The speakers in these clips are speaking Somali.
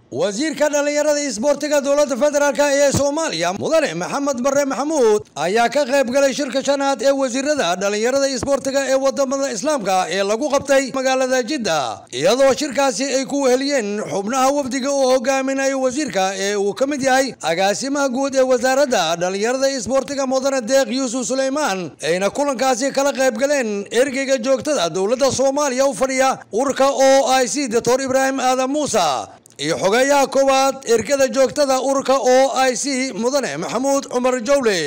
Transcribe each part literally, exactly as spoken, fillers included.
wasiirka dhalinyarada isboortiga dowladda federaalka ee Soomaaliya mudane Maxamed Barre Maxamuud ayaa ka qayb galay shirka shanaad ee wasiirada dhalinyarada isboortiga ee wadamada Islaamka ee lagu qabtay magaalada Jeddah iyadoo shirkaasi ay ku heliyeen xubnaha wafdiga oo hogaaminaya wasiirka ee uu ka mid yahay agaasimaha guud ee wasaaradda dhalinyarada isboortiga mudane Deeq Yuusuf Suleymaan ayna kulankaasi kala qayb galeen ergeyga joogtada dowladda Soomaaliya u fadhiya urka O I C Doctor Ibrahim Aadan Muuse iyo xogayaha koowaad ergada joogtada urka O I C mudane Maxamuud Cumar Jawle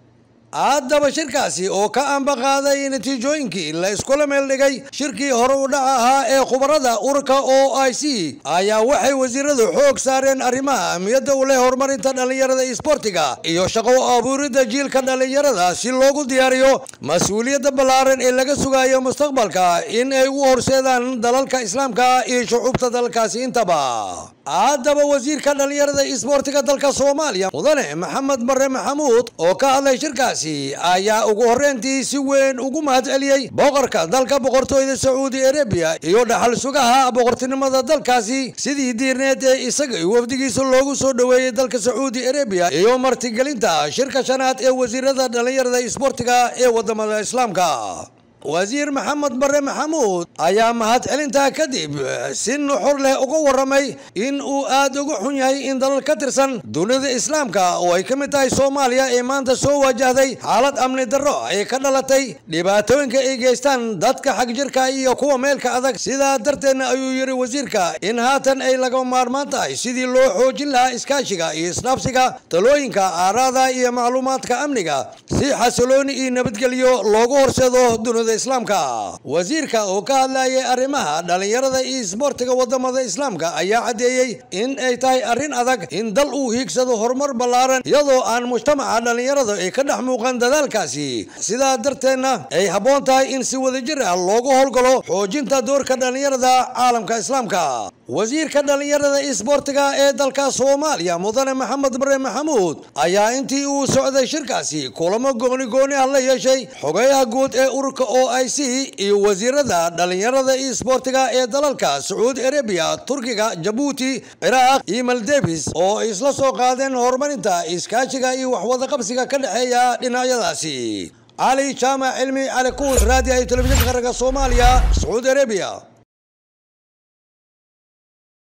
aadaba shirkaasi oo ka amba qaaday natiijooyinkii la isku meel dhigay shirkii hore u dhaca ahaa ee khubarada urka O I C ayaa waxay wasiiradu xoog saareen arrimaha amniyada u leh horumarinta dhalinyarada isboortiga iyo shaqo abuurida jiilka dhalinyarada si loogu diyaariyo mas'uuliyadda ballaaran ee laga sugayo mustaqbalka in ay u horseedaan dalalka Islaamka iyo shucuubta dalkaasi intaba aadaba wasiirka dhalinyarada isboortiga dalka Soomaaliya mudane Maxamed Barre Maxamuud oo ka hadlay shirkaasi ayaa ugu horeyntii si weyn ugu mahadceliyay boqorka dalka boqortooyada Saudi Arabia iyo dhaxal sugaha boqortinimada dalkaasi sidii diirneed ee isaga wafdigiisa loogu soo dhaweeyay dalka Saudi Arabia iyo martigelinta shirka shanaad ee wasiirada dhalinyarada isboortiga ee wadamada Islaamka wasiir Maxamed Barre Maxamuud ayaa mahadcelinta kadib si nuxur leh uga waramay in uu aad uga xun yahay in dalal ka tirsan dunida Islaamka oo ay kamid tahay Soomaaliya ee maanta soo wajahday xaalad amni darro ay ka dhalatay dhibaatooyinka ay geystaan dadka xaq jirka iyo kuwa meelka adag sida darteedna ayuu yiri wasiirka in haatan ay laga maarmaan tahay sidii loo xoojin lahaa iskaashiga iyo isdhaafsiga talooyinka aaraada iyo macluumaadka amniga si xasilooni iyo nabadgelyo loogu horseedo dunida Islaamka wasiirka oo ka hadlayay arrimaha dhalinyarada iyo isboortiga wadamada Islaamka ayaa cadeeyay in ay tahay arrin adag in dal uu hiigsado horumar ballaaran iyadoo aan mujtamaca dhalinyarada ay ka dhex muuqan dadaalkaasi sidaa darteedna ay habboon tahay in si wadajir ah loogu howlgalo xoojinta doorka dhalinyarada caalamka Islaamka wasiirka dhalinyarada isboortiga ee dalka Soomaaliya mudane Maxamed Barre Maxamuud ayaa intii uu socday shirkaasi kulamo gooni gooni ah la yeeshay xogayaha guud ee urka O I C iyo wasiirada dhalinyarada isboortiga ee dalalka Saudi Arabia Turkiga Djibouti Iraq iyo Maldives oo isla soo qaadeen horumarinta iskaashiga iyo wax wada qabsiga ka dhaxeeya dhinacyadaasi Ali Jama Cilmi Ali Kuus raadiyaha telefishinka qaranka Soomaaliya Saudi Arabia